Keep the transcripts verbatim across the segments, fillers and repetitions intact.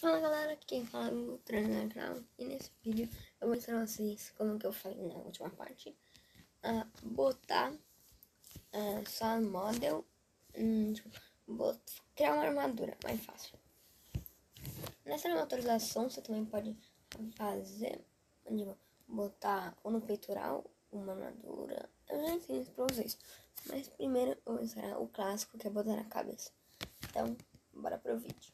Fala galera, quem fala é o Treinador Canal, e nesse vídeo eu vou ensinar vocês, como que eu falei na última parte, a botar uh, só model, um, tipo, bot, criar uma armadura mais fácil. Nessa autorização você também pode fazer, tipo, botar ou no peitoral uma armadura. Eu já ensino isso pra vocês, mas primeiro eu vou ensinar o clássico, que é botar na cabeça. Então, bora pro vídeo.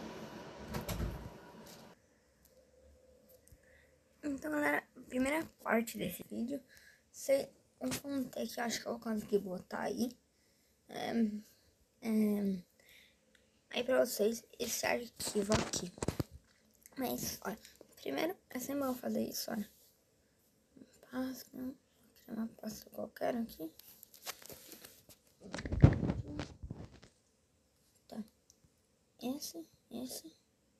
Então, galera, a primeira parte desse vídeo, vocês vão ter que, acho que eu consegui botar aí, é, é, aí pra vocês, esse arquivo aqui. Mas, olha, primeiro, é sempre bom fazer isso, olha. Pasta, vou criar uma pasta qualquer aqui. Tá, esse, esse.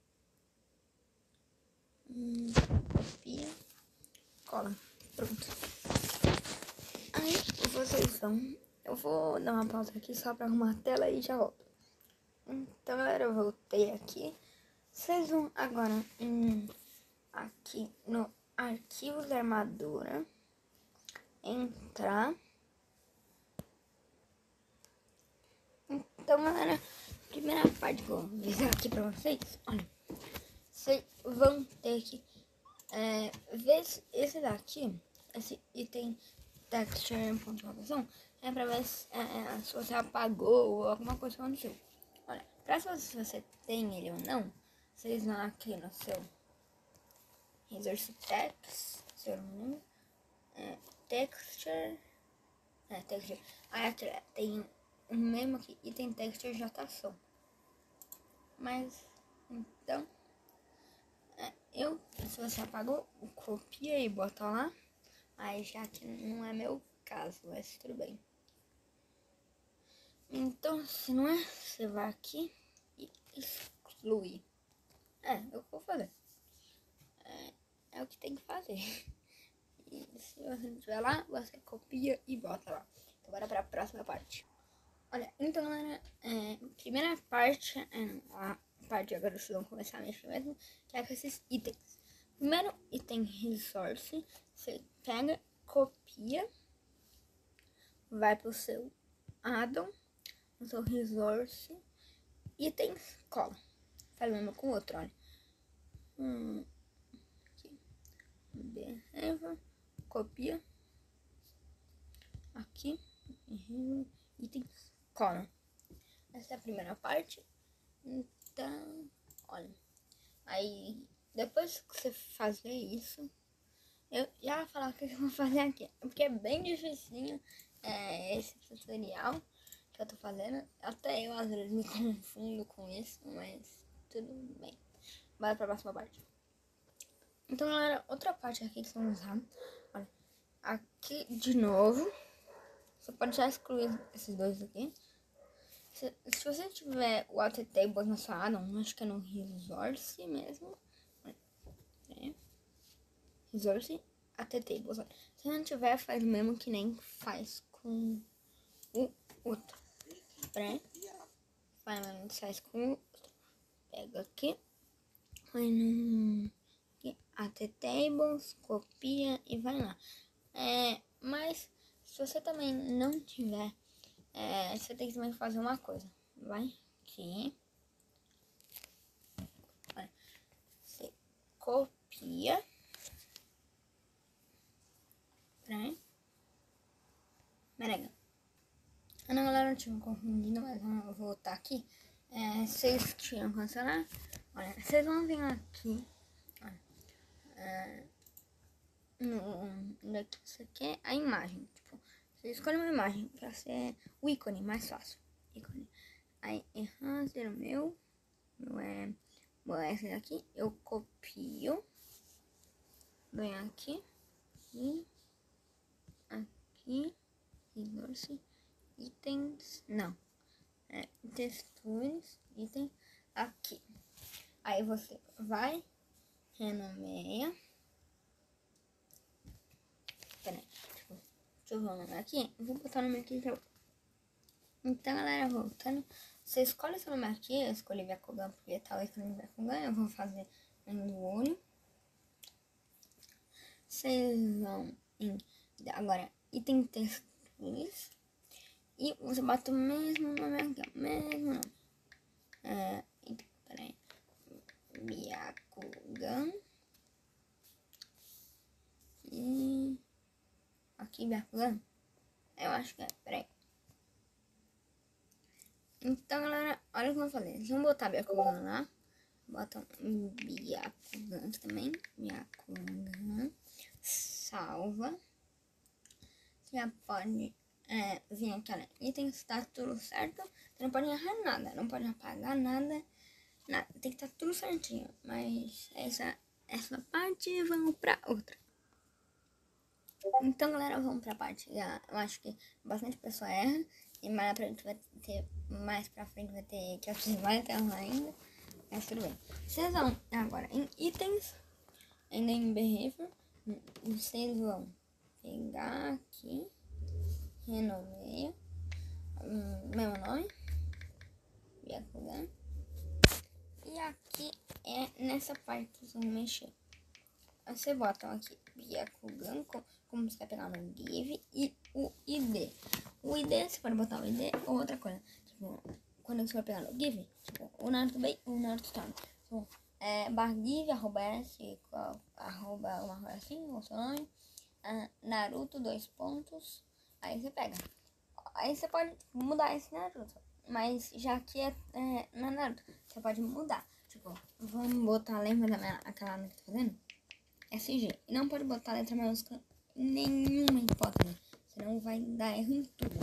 Hum, copia, cola, pronto. Aí, vocês vão... Eu vou dar uma pausa aqui só pra arrumar a tela e já volto. Então, galera, eu voltei aqui. Vocês vão agora hum, aqui no arquivo da armadura, entrar. Então, galera, primeira parte que eu vou avisar aqui pra vocês, olha, vocês vão ter que é, ver esse daqui, esse item texture.proteção, é pra ver se, é, se você apagou ou alguma coisa aconteceu. Olha, pra saber se você tem ele ou não, vocês vão aqui no seu Resource Text, se eu não me lembro, é, Texture, é, Texture, aí aqui tem o mesmo aqui, item Texture de atração. Mas, então, é, eu, se você apagou, copia e bota lá, mas já que não é meu caso, mas tudo bem. Então, se não é, você vai aqui e exclui. É, é o que eu vou fazer. É, é o que tem que fazer. E se você não estiver lá, você copia e bota lá. Então, bora para a próxima parte. Olha, então, galera, é, primeira parte, é, a parte agora vocês vão começar a mexer mesmo, que é com esses itens. Primeiro item resource, você pega, copia, vai pro seu addon, no seu resource, itens, cola. Faz o mesmo com o outro, olha. Hum, aqui. Behave, copia. Aqui. Itens, cola. Essa é a primeira parte. Então, olha. Aí, depois que você fazer isso, eu já vou falar o que eu vou fazer aqui. Porque é bem dificinho é, esse tutorial que eu tô fazendo. Até eu às vezes me confundo com isso, mas tudo bem. Bora pra próxima parte. Então, galera, outra parte aqui que vocês vão usar. Olha, aqui de novo. Você pode já excluir esses dois aqui. Se, se você tiver o Alt Table na sua addon, acho que é no Resource mesmo. É. Resource, Alt Tables. Se não tiver, faz o mesmo que nem faz com o outro. Né? Faz o mesmo que faz com o outro. Pega aqui. Vai no Alt Tables, copia e vai lá. É, mas se você também não tiver, é, você tem que também fazer uma coisa. Vai aqui. Olha, você copia. Né? Peraí. Ah, não, galera, eu tinha confundido, mas eu vou voltar aqui. É, vocês tinham cancelar. Olha, vocês vão vir aqui. Olha, é, no, daqui, isso aqui é a imagem. Tipo, você escolhe uma imagem pra ser o ícone, mais fácil. Ícone. Aí, enhancer o meu. Meu é. Bom, esse daqui eu copio. Venho aqui. E aqui. Resource. Itens. Não. É, texturas. Item. Aqui. Aí você vai. Renomeia. Peraí. Deixa eu ver o nome aqui. Eu vou botar o nome aqui já. Então, galera, voltando. Você escolhe seu nome aqui, eu escolhi Byakugan porque tá escrito Byakugan, eu vou fazer no olho. Vocês vão em, agora, item texturas, e você bota o mesmo nome aqui, ó, mesmo nome. É, então, peraí, Byakugan, e aqui Byakugan, eu acho que é, peraí. Então, galera, olha como eu falei. Vocês vão botar Byakugan lá. Botam Byakugan também. Byakugan. Salva. Você já pode é, vir aqui, olha. Itens, está tudo certo. Você não pode errar nada. Não pode apagar nada. Nada. Tem que estar tudo certinho. Mas essa, essa parte, vamos pra outra. Então, galera, vamos pra parte. Já, eu acho que bastante pessoa erra. E mais pra frente vai ter, mais pra frente vai ter, que vocês vão ter ainda. Mas tudo bem. Vocês vão agora em itens, ainda em behavior. Vocês vão pegar aqui, renomeia, hum, mesmo nome, Byakugan. E aqui é nessa parte que vocês vão mexer. Você bota aqui Byakugan, como você vai pegar no Give, e o I D. O I D, você pode botar o I D ou outra coisa. Tipo, quando você vai pegar no Give, tipo, o Naruto Bay, o Naruto Storm. Tipo, é, bar Give, arroba S, arroba uma coisa assim, o seu nome. Uh, Naruto, dois pontos. Aí você pega. Aí você pode mudar esse Naruto. Mas já que é, é na Naruto, você pode mudar. Tipo, vamos botar, lembra da minha, aquela que eu tô fazendo? S G. E não pode botar letra maiúscula em nenhuma hipótese. Senão vai dar erro em tudo.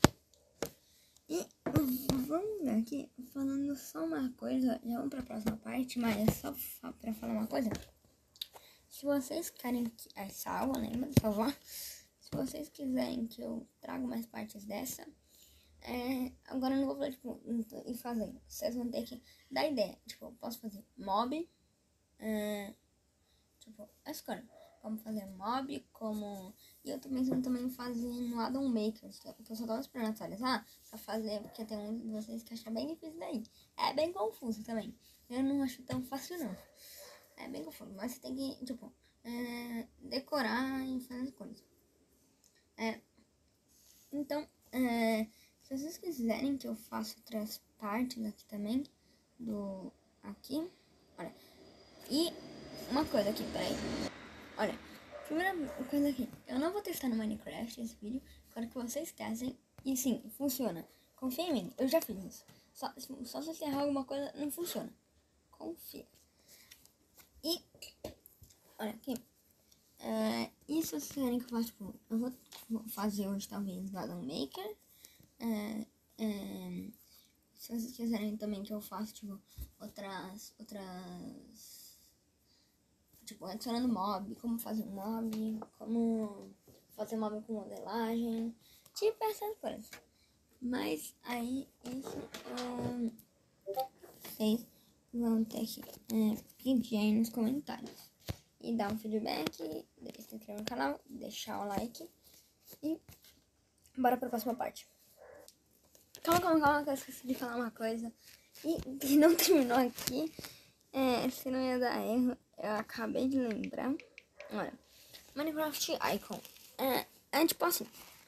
E vamos ver aqui, falando só uma coisa. Já vamos pra próxima parte, mas só pra falar uma coisa. Se vocês querem que... É salva, lembra de salvar? Se vocês quiserem que eu traga mais partes dessa... É, agora eu não vou falar, tipo, e fazer. Vocês vão ter que dar ideia. Tipo, eu posso fazer mob. É, tipo, a escolha. Como fazer mob, como... E eu tô pensando também em fazer no Addon Maker. Que eu só tava esperando atualizar pra fazer, porque tem um de vocês que acha bem difícil daí. É bem confuso também. Eu não acho tão fácil, não. É bem confuso, mas você tem que, tipo, é, decorar e fazer as coisas. É, então, é, se vocês quiserem que eu faça outras partes aqui também, do, aqui, olha, e uma coisa aqui, peraí, olha, primeira coisa aqui, eu não vou testar no Minecraft esse vídeo, quero que vocês testem, e sim, funciona, confia em mim, eu já fiz isso, só, só se você errar alguma coisa, não funciona, confia. E, olha aqui, é, e se vocês querem que eu faça, tipo, eu vou fazer hoje talvez o Addon Maker, é, é, se vocês quiserem também que eu faça, tipo, outras, outras, tipo, adicionando mob, como fazer um mob, como fazer mob com modelagem, tipo essas coisas. Mas aí, isso, é, vocês vão ter que é, pedir aí nos comentários. E dar um feedback, se inscrever no canal, deixar o like. E bora pra próxima parte. Calma, calma, calma, que eu esqueci de falar uma coisa. E que não terminou aqui. É, se não ia dar erro, eu acabei de lembrar. Olha, Minecraft Icon. É, é tipo assim.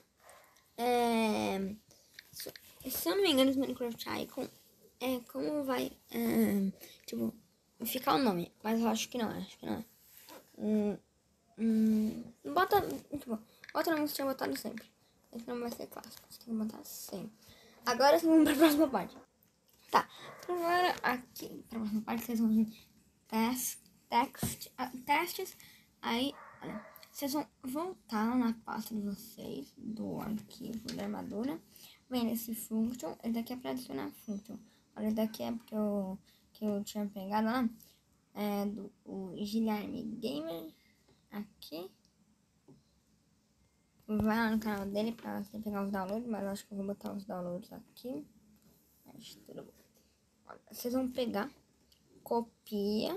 É, se, se eu não me engano, esse Minecraft Icon é como vai. É, tipo, ficar o nome. Mas eu acho que não, acho que não é. Hum, hum, bota, tipo, bota o nome que você tinha botado sempre. Esse não vai ser clássico, você tem que botar sempre. Agora vamos pra próxima parte. Tá, agora aqui, pra próxima parte, vocês vão vir test, text, uh, testes. Aí, olha, vocês vão voltar na pasta de vocês, do arquivo da armadura. Vem nesse function, esse daqui é pra adicionar function. Olha, esse daqui é porque eu, que eu tinha pegado lá. É do o Guilherme Gamer, aqui. Vai lá no canal dele pra você pegar os downloads, mas eu acho que eu vou botar os downloads aqui. Acho tudo bom. Olha, vocês vão pegar, copia.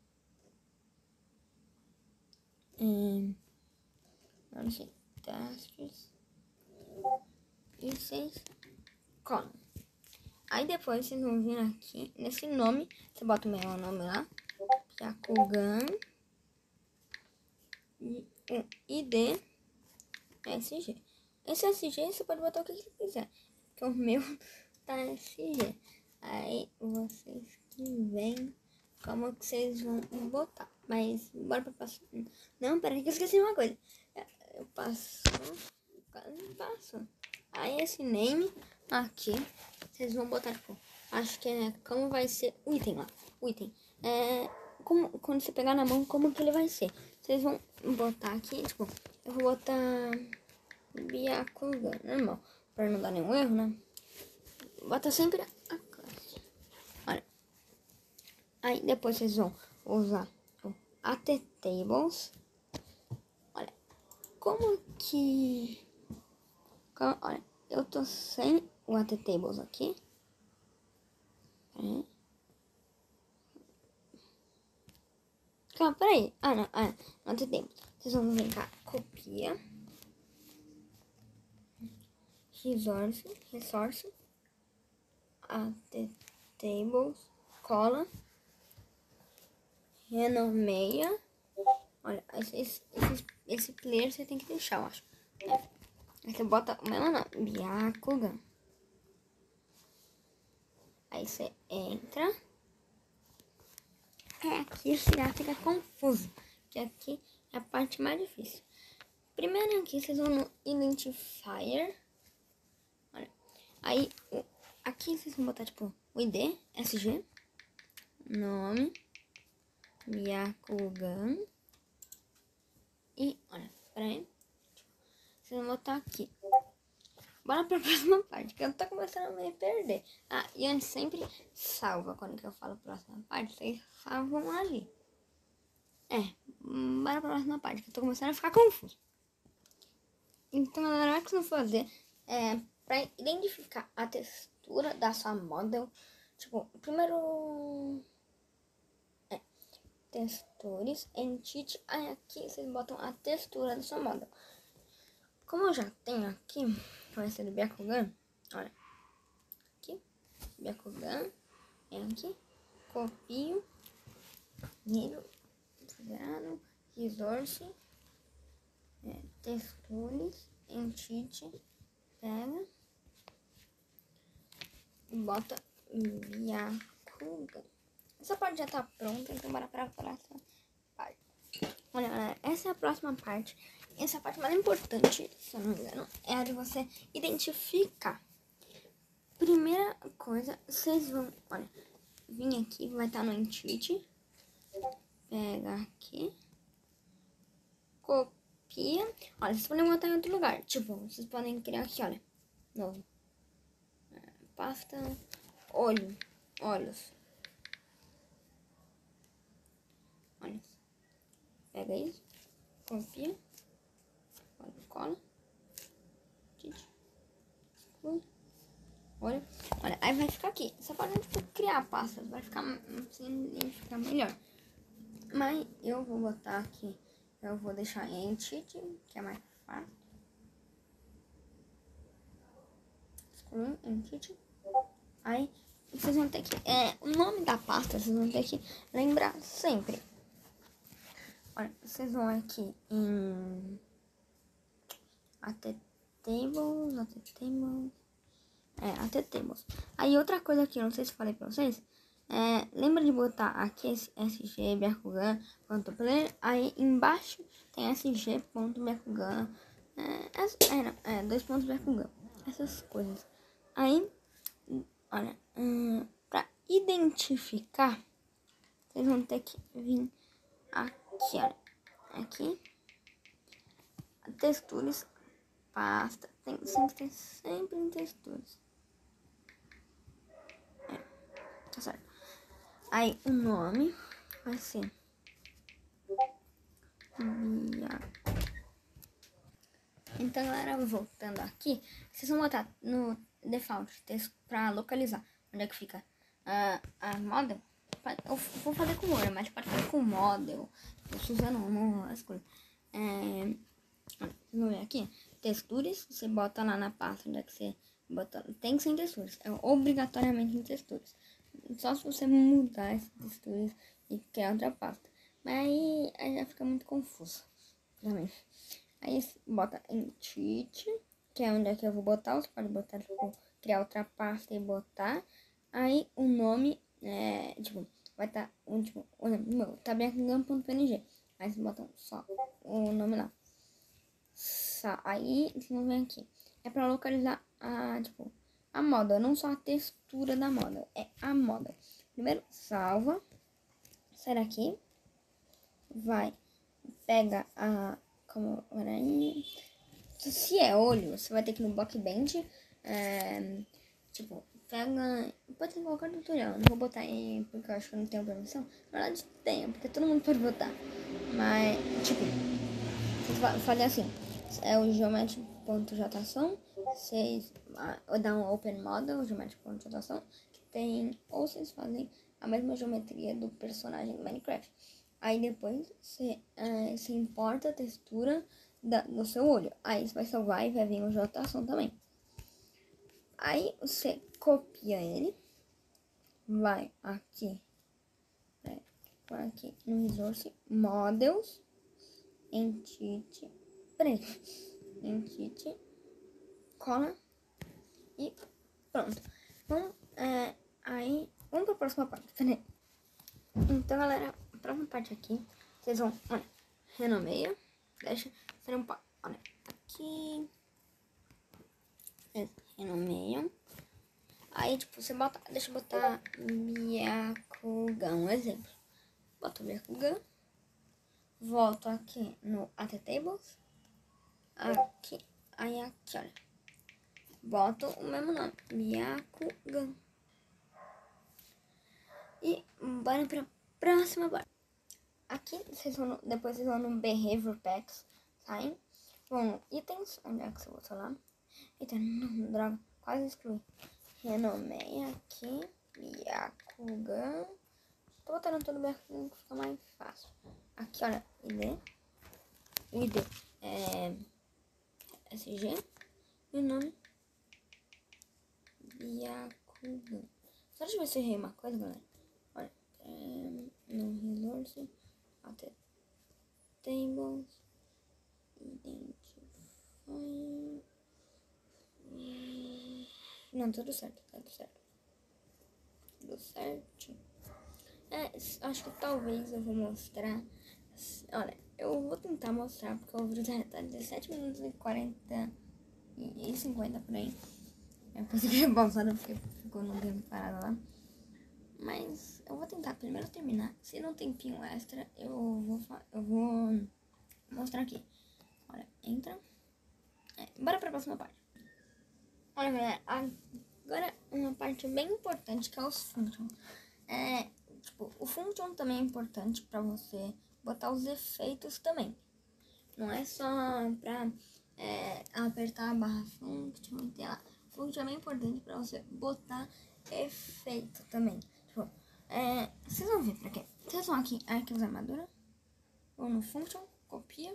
Hum, não sei, testes. E vocês colam. Aí depois vocês vão vir aqui, nesse nome, você bota o meu nome lá, Byakugan, e um I D S G. Esse S G você pode botar o que você quiser, porque o meu tá S G. Aí vocês que vêm, como que vocês vão botar. Mas bora pra próxima. Não, peraí que eu esqueci uma coisa. Eu passo, quase passo. Aí esse name aqui, vocês vão botar, tipo, acho que é como vai ser o item lá. O item. É, como, quando você pegar na mão, como que ele vai ser. Vocês vão botar aqui, tipo, eu vou botar Byakugan, normal. Pra não dar nenhum erro, né? Bota sempre a classe. Olha. Aí depois vocês vão usar o AtTables. Olha. Como que... Como, olha. Eu tô sem o AtTables aqui. Peraí. Calma, peraí. Ah, não. Ah, no AtTables. Vocês vão vir cá. Copia. Resource. Resource. AtTables. Cola. Renomeia. Olha, esse, esse, esse player você tem que deixar, eu acho. É. Aí você bota o meu nome, Byakugan. Aí você entra. É, aqui já fica confuso, que aqui é a parte mais difícil. Primeiro aqui vocês vão no Identifier. Olha. Aí aqui vocês vão botar tipo o I D, S G, nome, Byakugan. E olha, peraí. Vocês vão botar aqui. Bora pra próxima parte, que eu tô começando a me perder. Ah, e antes sempre salva. Quando que eu falo próxima parte, vocês salvam ali. É, bora pra próxima parte, que eu tô começando a ficar confuso. Então, galera, o que vocês vão fazer é pra identificar a textura da sua model. Tipo, primeiro... É, textures, entity. Aí aqui vocês botam a textura da sua model. Como eu já tenho aqui, vai ser do Byakugan, olha, aqui, Byakugan, vem aqui, copio, nível, federado, resource, é, textures, entity, pega, e bota Byakugan. Essa parte já tá pronta, então bora pra próxima parte. Olha, galera, essa é a próxima parte. Essa é a parte mais importante, se eu não me engano, é a de você identificar. Primeira coisa, vocês vão, olha, vir aqui, vai estar no Entity. Pega aqui. Copia. Olha, vocês podem botar em outro lugar. Tipo, vocês podem criar aqui, olha. Novo. Pasta. Olho. Olhos. Olha. Pega isso. Copia. Cola. Exclui. Olha. Olha, aí vai ficar aqui. Você pode tipo, criar pastas. Vai ficar, assim, ficar melhor. Mas eu vou botar aqui. Eu vou deixar em entity, que é mais fácil. Exclui entity. Aí vocês vão ter que... É, o nome da pasta vocês vão ter que lembrar sempre. Olha, vocês vão aqui em... AtTables, AtTables, é, AtTables. Aí outra coisa aqui, não sei se falei pra vocês, é, lembra de botar aqui esse S G Byakugan.player, aí embaixo tem S G.Byakugan, é, é, não, é, dois pontos Byakugan, essas coisas. Aí, olha, hum, pra identificar, vocês vão ter que vir aqui, olha, aqui, texturas, pasta, tem, tem que ter sempre em texturas. É, tá certo. Aí o nome vai ser Então, galera, voltando aqui, vocês vão botar no default texto pra localizar onde é que fica a, a model. Eu vou fazer com Word, mas pode fazer com model, usando as coisas. É, vamos ver aqui, texturas, você bota lá na pasta onde é que você botando. Tem que ser em texturas. É obrigatoriamente em texturas. Só se você mudar essas texturas e criar outra pasta. Mas aí, aí já fica muito confuso também. Aí bota em cheat, que é onde é que eu vou botar. Você pode botar, tipo, criar outra pasta e botar. Aí o nome, é, tipo, vai estar, tá, um, tipo, o meu, tabernacle.png. Aí vocês botam só o nome lá. Só, aí vocês vão ver aqui. É pra localizar a, tipo, a moda, não só a textura da moda, é a moda. Primeiro, salva. Sai daqui. Vai. Pega a... Como... Peraí. Se é olho, você vai ter que ir no Blockbench. É, tipo, pega... Pode ser qualquer tutorial. Não vou botar aí porque eu acho que eu não tenho permissão. Na verdade, tem, porque todo mundo pode botar. Mas, tipo, você fazer assim. É o geometry.json. Vocês dá um open model, geometry.json. Que tem... Ou vocês fazem a mesma geometria do personagem do Minecraft. Aí depois você, é, você importa a textura da, do seu olho. Aí você vai salvar e vai vir o rotação também. Aí você copia ele. Vai aqui. Vai aqui no Resource Models. Entity. Peraí. Entity. Cola. E pronto. Vamos, é, aí, vamos para a próxima parte. Peraí. Então, galera, a próxima parte aqui, vocês vão, olha, renomeia, deixa, ser um pouco, olha, aqui, renomeiam, aí, tipo, você bota, deixa eu botar Byakugan, um exemplo, bota o Byakugan, volto aqui no At Tables, aqui, aí aqui, olha, boto o mesmo nome, Byakugan, e bora pra próxima parte. Aqui, vocês vão no, depois vocês vão no Behavior Packs, saem, vão no Itens, onde é que você botou lá? Eita, não, droga, quase excluí. Renomeia aqui, Byakugan. Tô botando todo o Byakugan que fica mais fácil. Aqui, olha, I D. O I D é S G. E o nome, Byakugan. Só deixa eu ver se eu errei uma coisa, galera. Olha, é, no Resource. Até tables, identify, não, tudo certo, tudo certo, tudo certo. É, acho que talvez eu vou mostrar, olha, eu vou tentar mostrar porque o vídeo tá dezessete minutos e quarenta e cinquenta por aí. Eu consegui pausar porque ficou no tempo parado lá. Mas eu vou tentar primeiro terminar. Se não tem tempinho extra, eu vou, eu vou mostrar aqui. Olha, entra. É, bora pra próxima parte. Olha, galera, agora uma parte bem importante que é os functions. É, tipo, o function também é importante pra você botar os efeitos também. Não é só pra é, apertar a barra function e ter lá. Function é bem importante pra você botar efeito também. Tipo, é, vocês vão ver pra quê? Vocês vão aqui, arquivos armadura, vão no function, copia,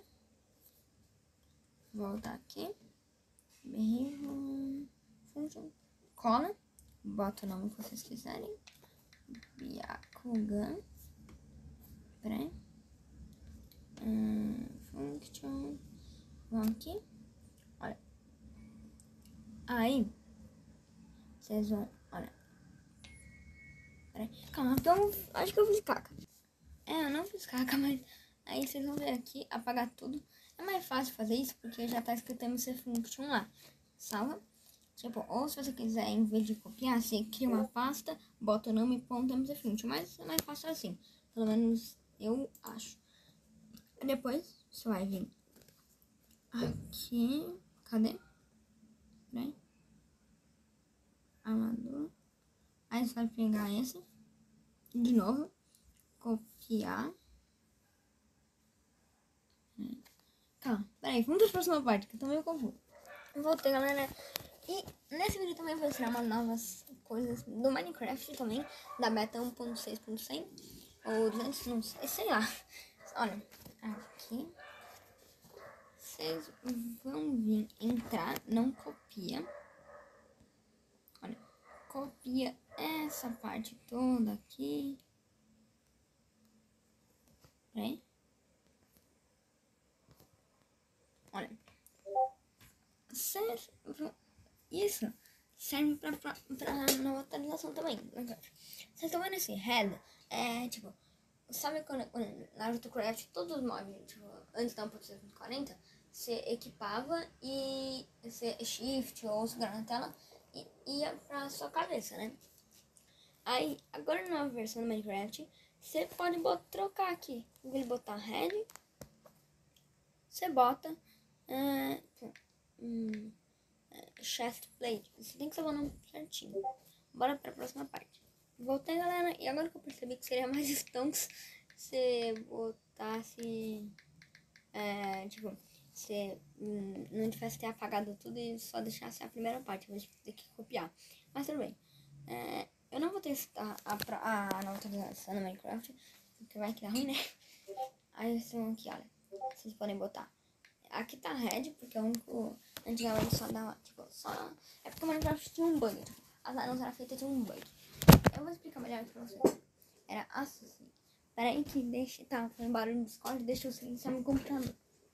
volta aqui, behavior, function, cola, bota o nome que vocês quiserem, Byakugan, peraí, hum, function, vão aqui, olha, aí, vocês vão, olha, peraí, calma, então, acho que eu fiz caca. É, eu não fiz caca, mas aí vocês vão ver aqui, apagar tudo. É mais fácil fazer isso porque já tá escrito M C Function lá. Salva. Tipo, ou se você quiser, em vez de copiar, você cria uma pasta, bota o nome ponto M C Function. Mas é mais fácil assim. Pelo menos eu acho. Depois, você vai vir aqui. Cadê? Peraí. Armadura. Aí você vai pegar esse. De novo. Copiar. Calma, peraí, vamos pra próxima parte, que eu tô meio confuso. Voltei, galera. E nesse vídeo também vou ensinar umas novas coisas do Minecraft também, da beta um ponto seis ponto cem, ou duzentos, não sei, sei lá. Olha, aqui, vocês vão vir entrar, não copia. copia essa parte toda aqui. Peraí. Olha. Isso serve pra, pra, pra nova atualização também. Vocês estão vendo esse head? É tipo, sabe quando, quando Naruto Craft, todos os mobs, tipo, antes da um ponto seis ponto quarenta, você equipava e você shift ou segurava na tela e ia pra sua cabeça, né? Aí, agora na nova versão do Minecraft, você pode botar, trocar aqui. Em vez de botar head, você bota é, hum, chest plate. Você tem que saber o nome certinho. Bora pra próxima parte. Voltei, galera. E agora que eu percebi que seria mais stonks se botasse... É, tipo, se hum, não tivesse ter apagado tudo e só deixasse a primeira parte, mas ter que copiar. Mas tudo bem. É, eu não vou testar a, a nova atualização no Minecraft, porque vai que dá ruim, né? Aí vocês vão aqui, olha. Vocês podem botar. Aqui tá red, porque é o único. Antigamente só dava, tipo, só. É porque o Minecraft tinha um bug. Tipo, as armas eram feitas de um bug. Eu vou explicar melhor pra vocês. Era assim. Pera aí que deixa. Tá, foi um barulho no Discord, deixa eu silenciar meu computador.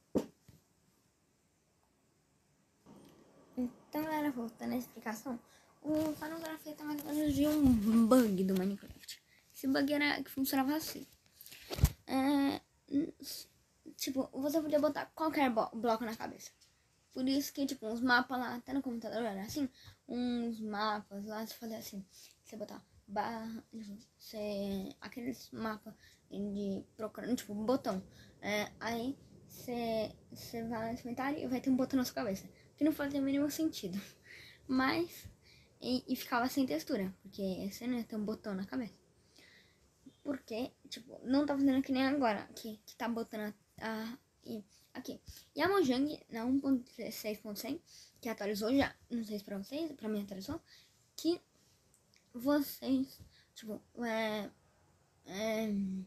Então, galera, voltando à explicação. O Final Fantasy tá mais ou menos de um bug do Minecraft. Esse bug era que funcionava assim. É, tipo, você podia botar qualquer bloco na cabeça. Por isso que, tipo, uns mapas lá, até no computador era assim, uns mapas lá, você fazia assim, você botar barra, você, aqueles mapas de procurando, tipo, botão. É, aí você, você vai no inventário e vai ter um botão na sua cabeça, que não fazia o mínimo sentido. Mas, e, e ficava sem textura, porque você não ia ter um botão na cabeça. Porque, tipo, não tá fazendo que nem agora, que, que tá botando a, a e, aqui. E a Mojang, na um ponto seis ponto cem, que atualizou já, não sei se pra vocês, pra mim atualizou, que vocês, tipo, é, é,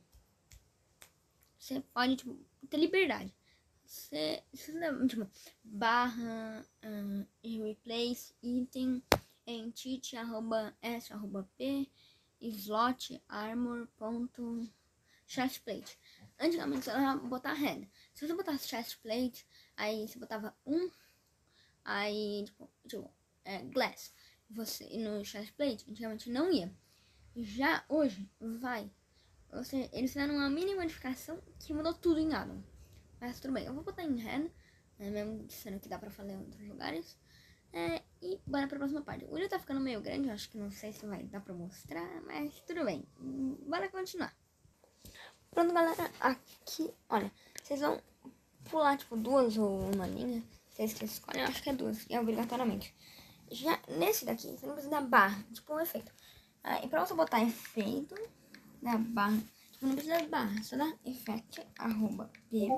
você pode, tipo, ter liberdade. Você, você tipo, barra, uh, replace, item, entity, arroba s, arroba p, slot, armor, ponto, chest plate. Antigamente você ia botar head. Se você botasse chest plate, aí você botava um, aí tipo, tipo é, glass. Você no chest plate, antigamente não ia. Já hoje vai. Ou seja, eles fizeram uma mini modificação que mudou tudo em Adam. Mas tudo bem, eu vou botar em head, né, mesmo sendo que dá pra fazer em outros lugares. É, e bora pra próxima parte. O vídeo tá ficando meio grande, eu acho que não sei se vai dar pra mostrar, mas tudo bem. Bora continuar. Pronto, galera, aqui, olha, vocês vão pular, tipo, duas ou uma linha, vocês que escolhem, eu acho que é duas, é obrigatoriamente. Já nesse daqui, você não precisa da barra, tipo, um efeito. Ah, e pra você botar efeito da barra, tipo, não precisa da barra, só dá effect, arroba, p.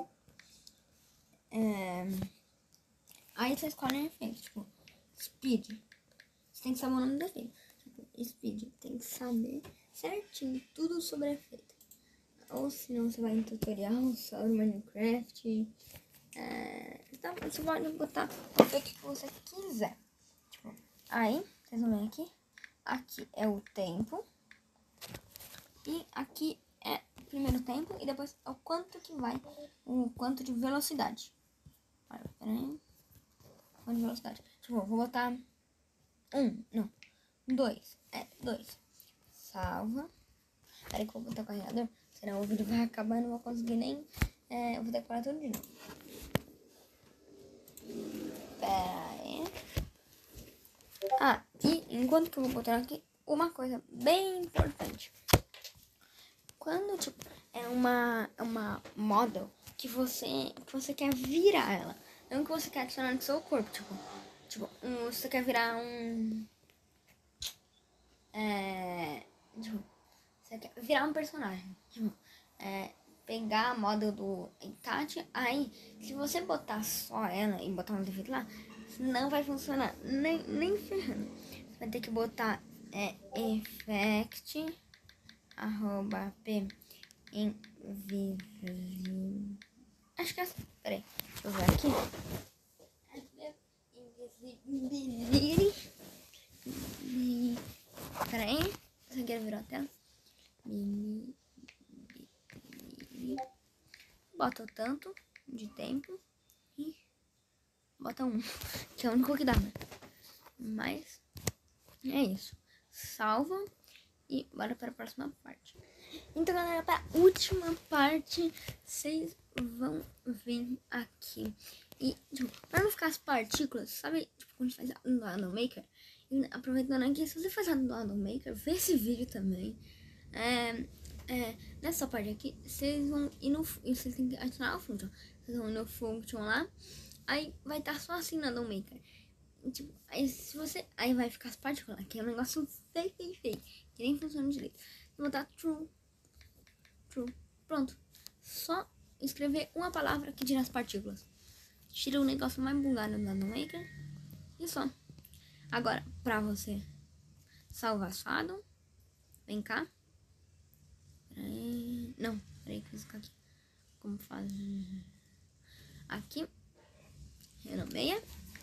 É, aí você escolhe um efeito, tipo, speed. Você tem que saber o nome do efeito. Tipo, speed, tem que saber certinho tudo sobre efeito. Ou se não, você vai em tutorial sobre Minecraft. É, então, você pode botar o efeito que você quiser. Tipo, aí, vocês vão ver aqui. Aqui é o tempo. E aqui é o primeiro tempo. E depois é o quanto que vai. O quanto de velocidade. Olha, peraí. Quanto de velocidade. Tipo, vou botar um, não. Dois. É, dois. Salva. Peraí que eu vou botar o carregador. Senão o vídeo vai acabar e não vou conseguir nem... É, eu vou decorar tudo de novo. Pera aí. Ah, e enquanto que eu vou botar aqui, uma coisa bem importante. Quando, tipo, é uma, uma model que você, que você quer virar ela. Não que você quer adicionar no seu corpo, tipo... Tipo, um, você quer virar um... É... Tipo... Você quer virar um personagem. Tipo, é, pegar a moda do Itachi. Aí, se você botar só ela e botar um defeito lá, não vai funcionar. Nem, nem ferrando. Você vai ter que botar é, effect arroba p invisível. Acho que é assim. Peraí. Deixa eu ver aqui. Invisibility. Pera aí. Você quer virar a tela? Bota o tanto de tempo. E bota um. Que é o único que dá, né? Mas é isso. Salva. E bora para a próxima parte. Então, galera, para a última parte, vocês vão vir aqui. E, tipo, para não ficar as partículas, sabe? Tipo, quando a gente faz no Random Maker. E, aproveitando aqui, se você faz no Random Maker, vê esse vídeo também. É, é, nessa parte aqui, vocês vão ir no... Vocês têm que ativar o Function. Vocês vão ir no Function lá. Aí vai estar só assim no Random Maker. Tipo, aí se você. Aí vai ficar as partículas, que é um negócio feio, feio, feio. Que nem funciona direito. Vou botar true. True. Pronto. Só escrever uma palavra que tira as partículas. Tira o negócio mais bugado do Random Maker. E só. Agora, pra você salvar sua Addon, vem cá. Peraí. Não, peraí que eu vou ficar aqui. Como faz? Aqui. Renomeia.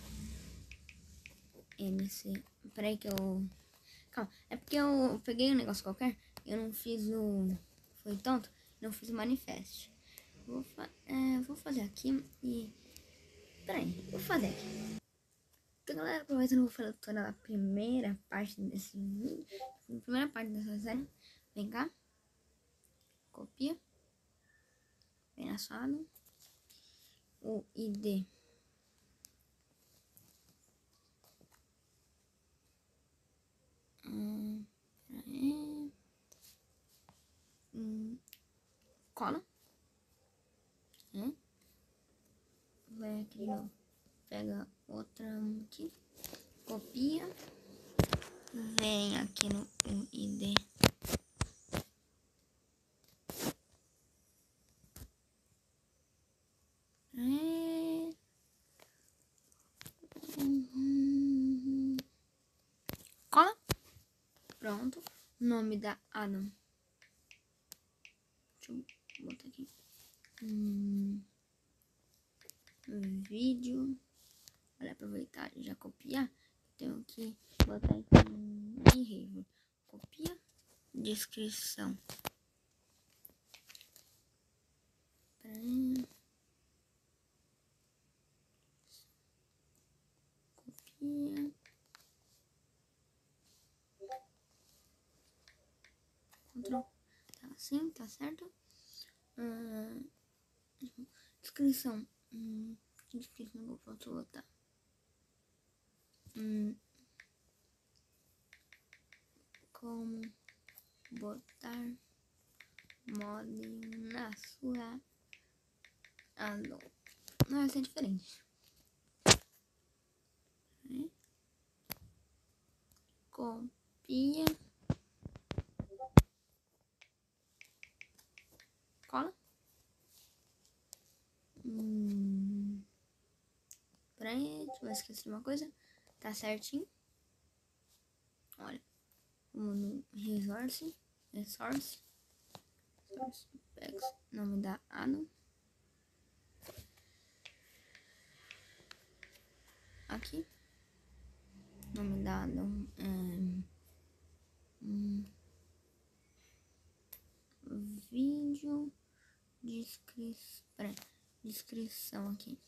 M C. Peraí que eu. Calma. É porque eu peguei um negócio qualquer. Eu não fiz o. Foi tonto. Não fiz o manifest. Vou, fa... é, vou fazer aqui e. Peraí, vou fazer aqui. Então, galera, aproveitando, eu vou fazer toda a primeira parte desse vídeo. A primeira parte dessa série. Vem cá. Copia. Vem na sala. O I D. Hum, peraí. Hum, cola. Hum. Vai aqui de novo. Pega outra aqui. Copia. Vem aqui no I D. Cola. Pronto. Nome da Addon. Deixa eu botar aqui. Hum, vídeo. Olha, aproveitar e já copiar. Tenho que botar aqui em behavior. Copia. Descrição. Peraí. Copia. Ctrl. Tá assim, tá certo? Hum, descrição. Hum, que descrição eu posso botar? Hum, como botar mod na sua Addon. Não, vai ser diferente. Copia. Cola. Hum, peraí, deixa eu esquecer de uma coisa. Tá certinho. Olha. Vamos no resource. Resource. Resource. Pega nome da Addon. Aqui. Nome da Addon. É, hum, vídeo. Descrição. Peraí. Descrição aqui.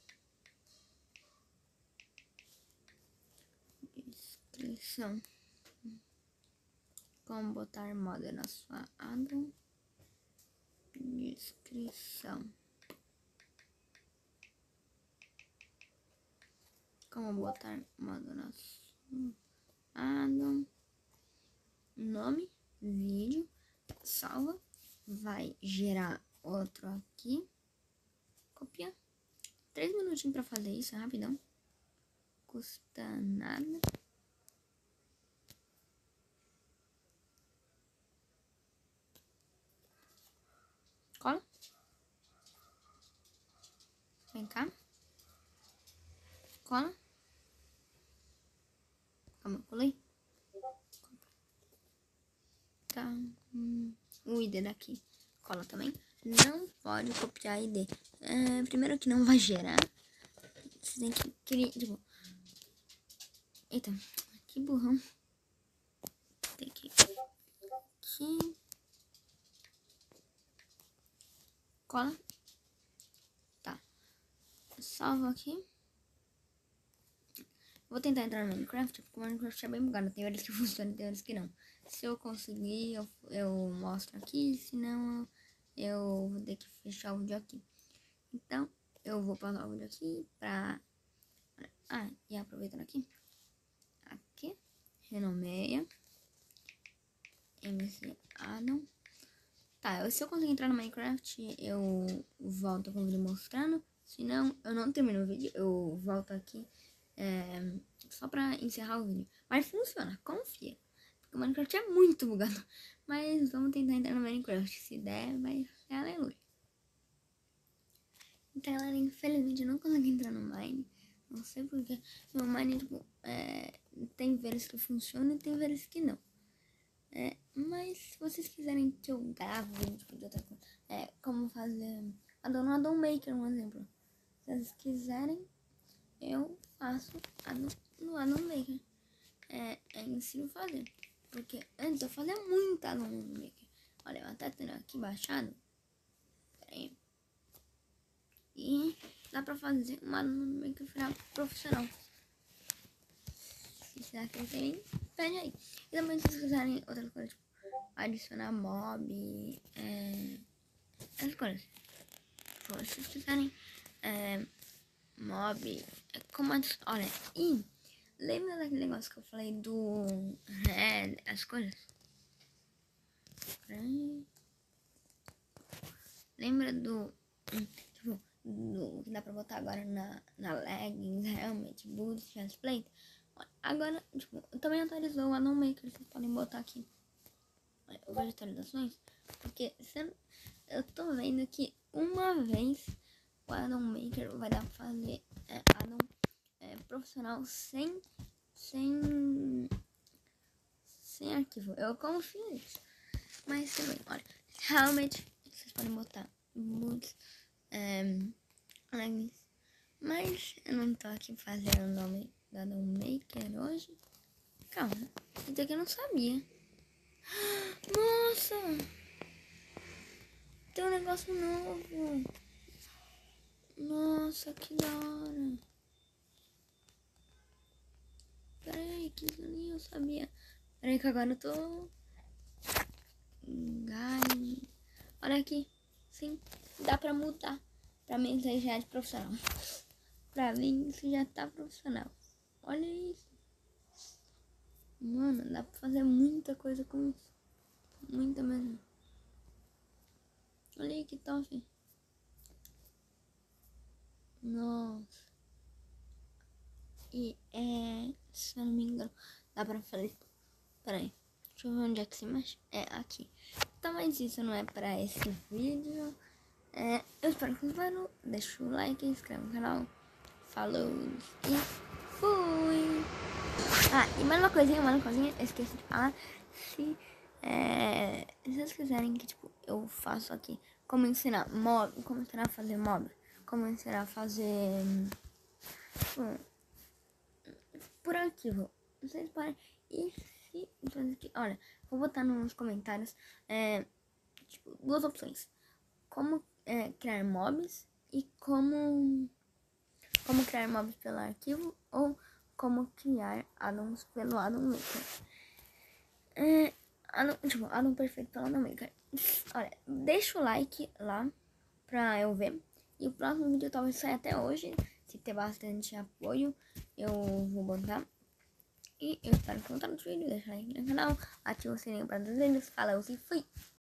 Descrição. Como botar mod na sua Addon. Descrição. Como botar mod na sua Addon. Nome. Vídeo. Salva. Vai gerar outro aqui. Copia. Três minutinhos pra fazer isso, rapidão. Custa nada. Cola. Vem cá. Cola. Calma, colei. Tá. Hum, o I D daqui. Cola também. Não pode copiar I D. É, primeiro que não vai gerar. Você tem que criar. Tipo... Eita, que burrão. Tem que aqui. Cola. Tá. Salva aqui. Vou tentar entrar no Minecraft, porque o Minecraft é bem bugado. Tem horas que funciona, tem horas que não. Se eu conseguir, eu, eu mostro aqui. Se não, eu vou ter que fechar o vídeo aqui. Então, eu vou pausar o vídeo aqui pra... Ah, e aproveitando aqui. Aqui. Renomeia. M C Adam. Tá, eu, se eu conseguir entrar no Minecraft, eu volto com o vídeo mostrando. Se não, eu não termino o vídeo. Eu volto aqui. É, só pra encerrar o vídeo. Mas funciona, confia. Porque o Minecraft é muito bugado. Mas vamos tentar entrar no Minecraft. Se der, vai ser aleluia. Então, galera, infelizmente eu não consegui entrar no Mine. Não sei porque. Meu Mine, tipo, é, tem vezes que funciona e tem vezes que não. É, mas se vocês quiserem que eu grave vídeo de outra coisa, é, como fazer Addon no Addon Maker, um exemplo. Se vocês quiserem, eu faço Addon no Addon Maker. É, é ensino a fazer. Porque antes eu fazia muito Addon no Maker. Olha, eu até tenho aqui baixado. Pera aí. E dá pra fazer um Addon no Maker virar profissional. Se quiser que eu tenha, pede aí. E também se vocês quiserem outra coisa, tipo, adicionar mob, é, essas coisas. Se vocês quiserem é, mob, é, como adicionar, olha, e lembra daquele negócio que eu falei do red, as coisas? Lembra do, tipo, do que dá pra botar agora na, na leggings, helmet, boots, chestplate? Agora, tipo, também atualizou o Addon Maker, vocês podem botar aqui. Eu vejo atualizações, porque se, eu tô vendo que uma vez o Addon Maker vai dar pra fazer é, Addon é, profissional sem, sem, sem arquivo. Eu confio nisso. Mas também, olha, helmet, vocês podem botar boots, é, leggings. Mas eu não tô aqui fazendo o nome da Addon Maker hoje. Calma, isso aqui eu não sabia. Nossa! Tem um negócio novo. Nossa, que da hora. Pera aí, que isso nem eu sabia. Pera aí que agora eu tô... Gai. Olha aqui. Sim, dá pra mudar. Pra mim isso aí já é de profissional. Pra mim isso já tá profissional. Olha isso. Mano, dá pra fazer muita coisa com isso. Muita mesmo. Olha aí que top. Nossa. E é... Se eu não me engano, dá pra fazer... Pera aí. Deixa eu ver onde é que se mexe. É, aqui. Então, mas isso não é pra esse vídeo. É, eu espero que vocês gostem. Deixa o like, inscreve no canal. Falou e fui! Ah, e mais uma coisinha, mais uma coisinha. Eu esqueci de falar. Se, é, se vocês quiserem que, tipo, eu faço aqui como ensinar mob, como ensinar a fazer mob, como ensinar a fazer... Hum, por arquivo. Vocês podem... E se... Olha, vou botar nos comentários é, tipo, duas opções. Como é, criar mobs e como... Como criar mobs pelo arquivo ou como criar addons pelo Addon Maker. É, addon, tipo, addon perfeito pelo Addon Maker. Olha, deixa o like lá pra eu ver. E o próximo vídeo talvez saia até hoje. Se ter bastante apoio, eu vou botar. E eu espero que gostem do vídeo. Deixa o like no canal, ativa o sininho para os vídeos. Falou e fui!